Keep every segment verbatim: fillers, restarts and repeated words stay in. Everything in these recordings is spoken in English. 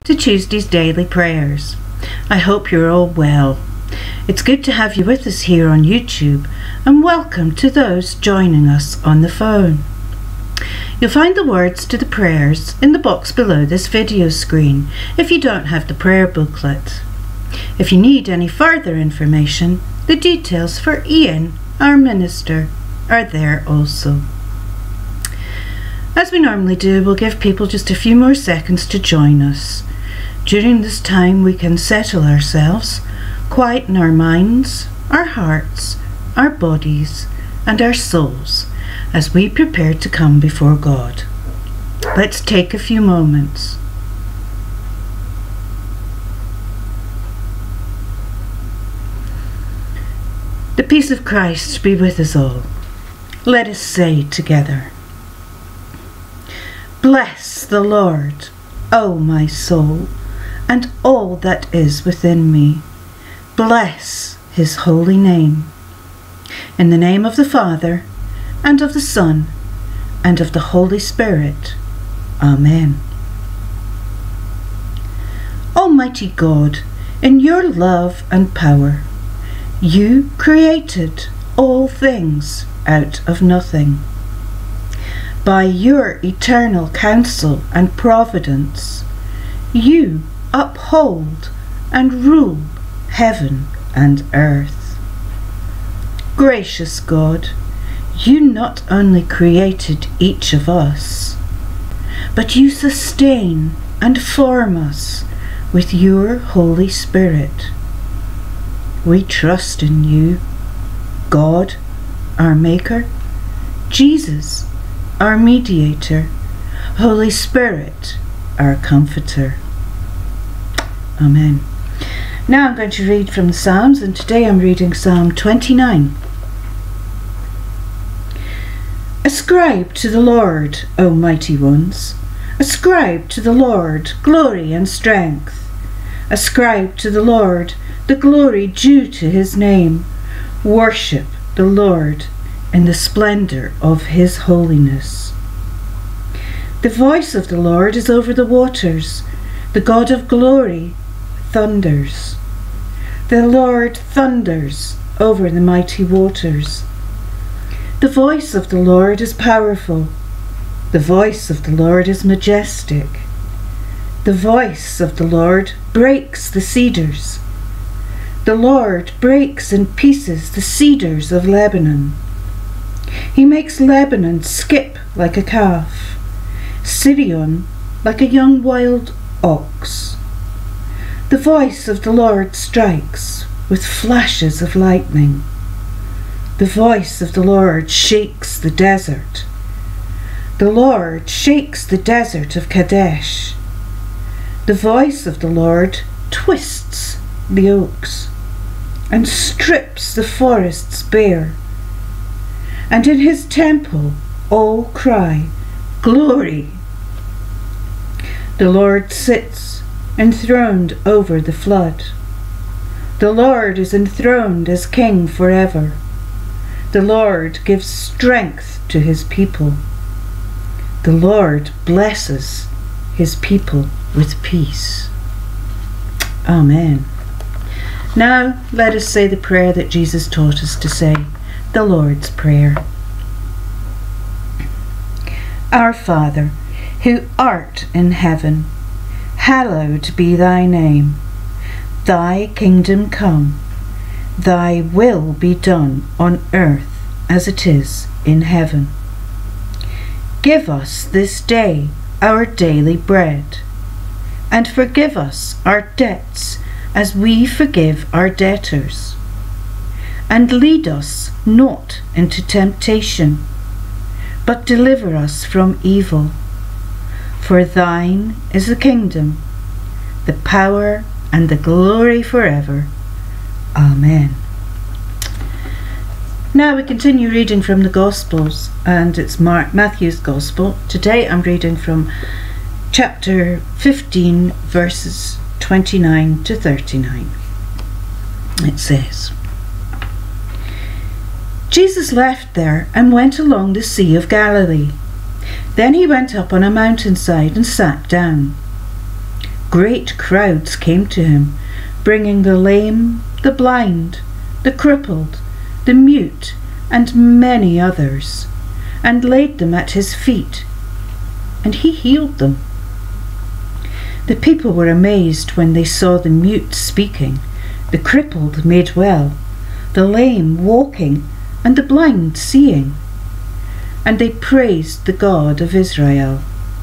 to Tuesday's Daily Prayers. I hope you're all well. It's good to have you with us here on YouTube, and welcome to those joining us on the phone. You'll find the words to the prayers in the box below this video screen if you don't have the prayer booklet. If you need any further information, the details for Ian, our minister, are there also. As we normally do, we'll give people just a few more seconds to join us. During this time we can settle ourselves, quieten our minds, our hearts, our bodies and our souls as we prepare to come before God. Let's take a few moments. The peace of Christ be with us all. Let us say together, Bless the Lord, O my soul, and all that is within me. Bless his holy name. In the name of the Father, and of the Son, and of the Holy Spirit. Amen. Almighty God, in your love and power, you created all things out of nothing. By your eternal counsel and providence, you uphold and rule heaven and earth. Gracious God, you not only created each of us, but you sustain and form us with your Holy Spirit. We trust in you, God, our Maker, Jesus, our Mediator, Holy Spirit, our Comforter. Amen. Now I'm going to read from the Psalms, and today I'm reading Psalm twenty-nine. Ascribe to the Lord, O mighty ones. Ascribe to the Lord glory and strength. Ascribe to the Lord the glory due to his name. Worship the Lord in the splendor of his holiness. The voice of the Lord is over the waters. The God of glory thunders. The Lord thunders over the mighty waters. The voice of the Lord is powerful. The voice of the Lord is majestic. The voice of the Lord breaks the cedars. The Lord breaks in pieces the cedars of Lebanon. He makes Lebanon skip like a calf, Sirion like a young wild ox. The voice of the Lord strikes with flashes of lightning. The voice of the Lord shakes the desert. The Lord shakes the desert of Kadesh. The voice of the Lord twists the oaks and strips the forests bare. And in his temple all cry, Glory! The Lord sits enthroned over the flood. The Lord is enthroned as King forever. The Lord gives strength to his people. The Lord blesses his people with peace. Amen. Now let us say the prayer that Jesus taught us to say, the Lord's Prayer. Our Father, who art in heaven, hallowed be thy name. Thy kingdom come. Thy will be done on earth as it is in heaven. Give us this day our daily bread, and forgive us our debts as we forgive our debtors. And lead us not into temptation, but deliver us from evil. For thine is the kingdom, the power, and the glory forever. Amen. Now we continue reading from the Gospels, and it's Mark, Matthew's Gospel. Today I'm reading from chapter fifteen, verses twenty-nine to thirty-nine. It says, Jesus left there and went along the Sea of Galilee. Then he went up on a mountainside and sat down. great crowds came to him, bringing the lame, the blind, the crippled, the mute, and many others, and laid them at his feet, and he healed them. The people were amazed when they saw the mute speaking, the crippled made well, the lame walking, and the blind seeing, and they praised the God of Israel.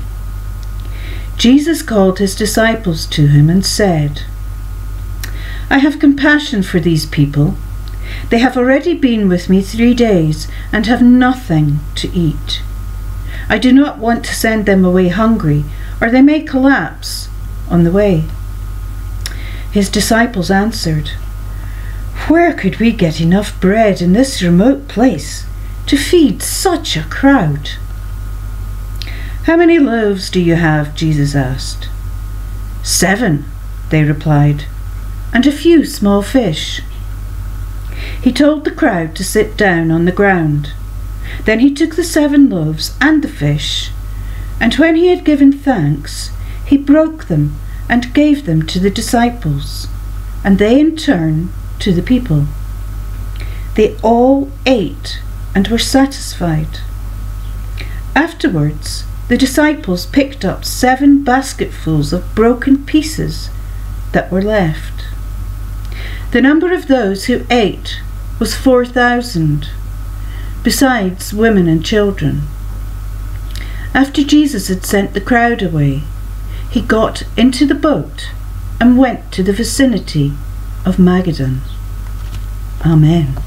Jesus called his disciples to him and said, "I have compassion for these people. They have already been with me three days and have nothing to eat. I do not want to send them away hungry, or they may collapse on the way." His disciples answered, "Where could we get enough bread in this remote place to feed such a crowd?" "How many loaves do you have?" Jesus asked. "Seven," they replied, "and a few small fish." He told the crowd to sit down on the ground. Then he took the seven loaves and the fish, and when he had given thanks, he broke them and gave them to the disciples, and they in turn to the people. They all ate and were satisfied. Afterwards, the disciples picked up seven basketfuls of broken pieces that were left. The number of those who ate was four thousand, besides women and children. After Jesus had sent the crowd away, he got into the boat and went to the vicinity of Magadan. Amen.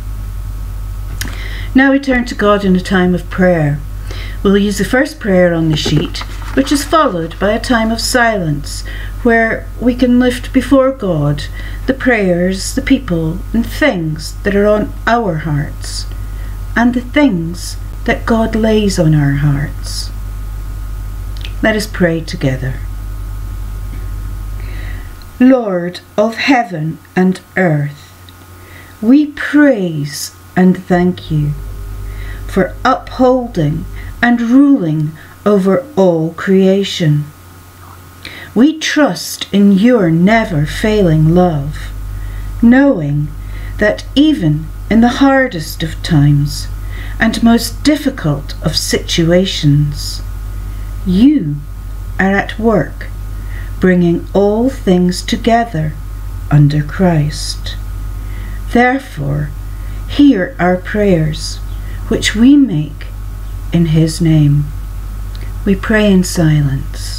Now we turn to God in a time of prayer. We'll use the first prayer on the sheet, which is followed by a time of silence, where we can lift before God the prayers, the people, and things that are on our hearts, and the things that God lays on our hearts. Let us pray together. Lord of heaven and earth, we praise and thank you for upholding and ruling over all creation. We trust in your never-failing love, knowing that even in the hardest of times and most difficult of situations, you are at work, bringing all things together under Christ. Therefore, hear our prayers, which we make in his name. We pray in silence.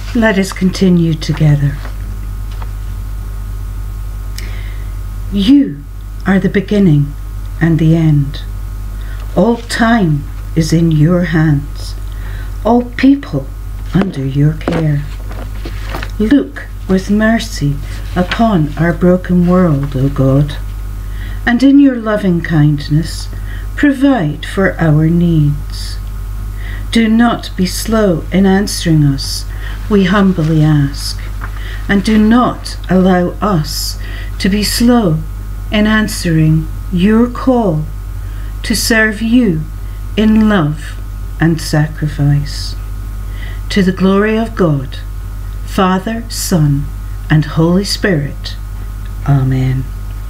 Let us continue together. You are the beginning and the end. All time is in your hands, all people under your care. Look with mercy upon our broken world, O God, and in your loving kindness provide for our needs. Do not be slow in answering us, we humbly ask, and do not allow us to be slow in answering your call to serve you in love and sacrifice. To the glory of God, Father, Son, and Holy Spirit. Amen.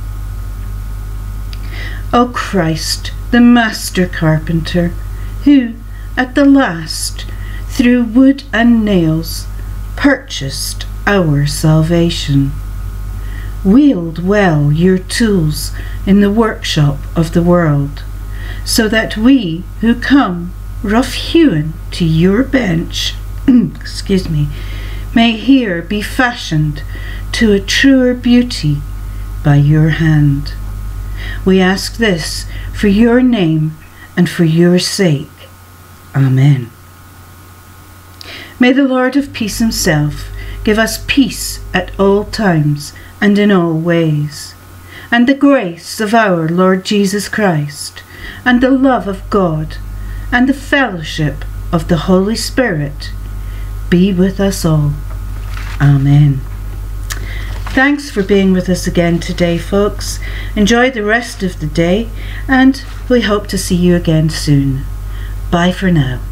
O Christ, the Master Carpenter, who, at the last, through wood and nails, purchased our salvation, wield well your tools in the workshop of the world, so that we who come rough-hewn to your bench excuse me, may here be fashioned to a truer beauty by your hand. We ask this for your name and for your sake. Amen. May the Lord of peace himself give us peace at all times and in all ways, and the grace of our Lord Jesus Christ, and the love of God, and the fellowship of the Holy Spirit be with us all. Amen. Thanks for being with us again today, folks. Enjoy the rest of the day, and we hope to see you again soon. Bye for now.